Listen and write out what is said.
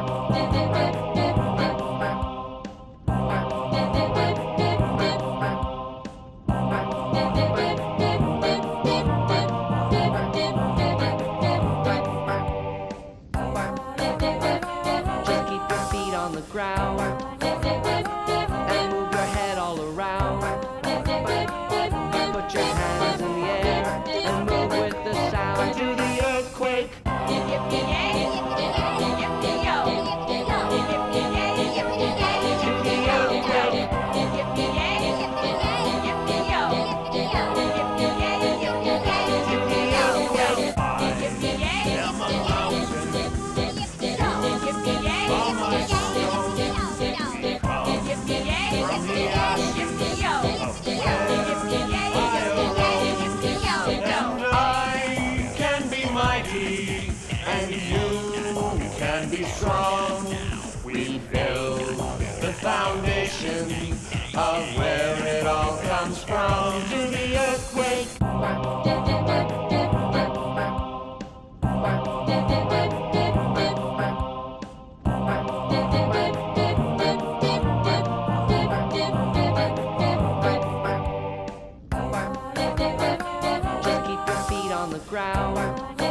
Just keep your feet on the ground and move your head all around. Put your hands in the air and move with the sound. Do the earthquake. And you can be strong. We build the foundation of where it all comes from. Do the earthquake. Just keep your feet on the ground